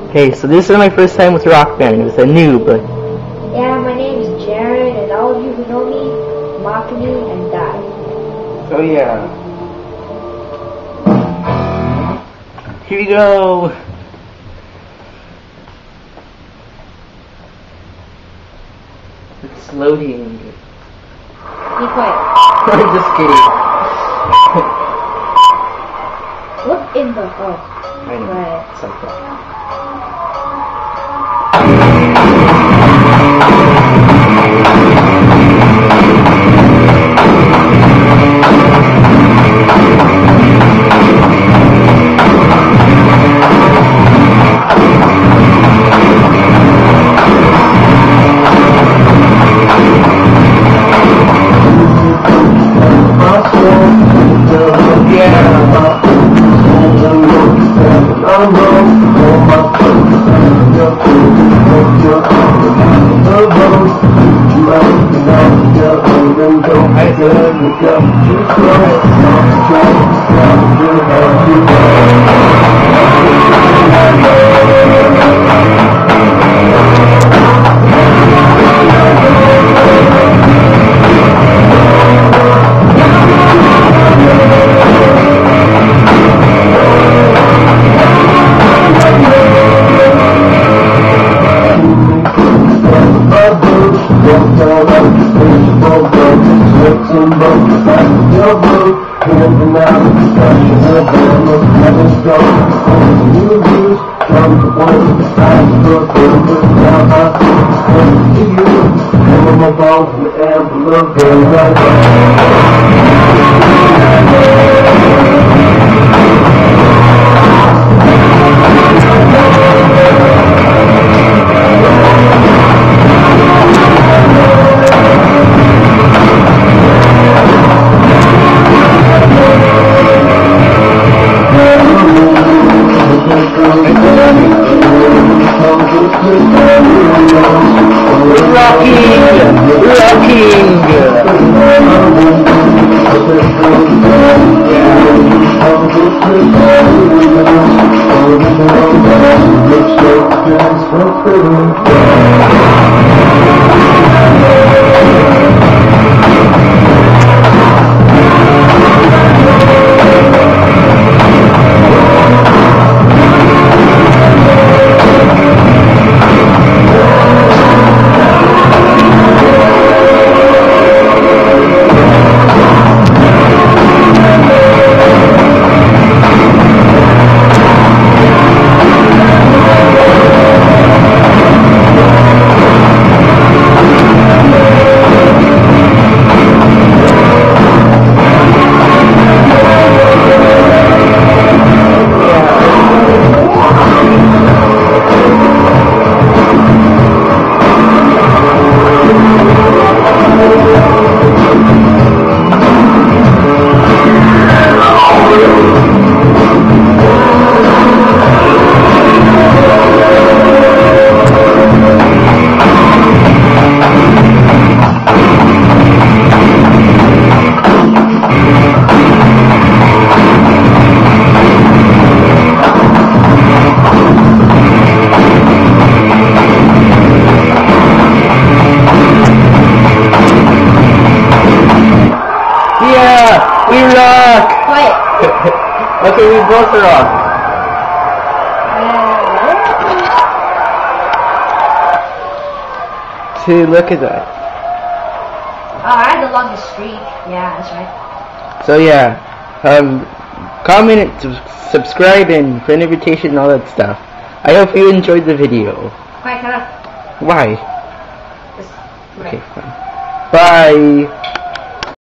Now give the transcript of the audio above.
Okay, so this is my first time with Rockband. It was a noob. Yeah, my name is Jared, and all of you who know me, Makanu and Dai. So yeah. Here we go. It's loading. Be quiet. I'm just kidding. What in the... Oh. I know. Right. It's like that. We rock! Quiet. Okay, we both rock. See, look at that. Oh, I had the longest streak. Yeah, that's right. So yeah, comment, subscribe, and friend invitation, and all that stuff. I hope you enjoyed the video. Quiet, cut off. Why? Just, Okay, fine. Bye!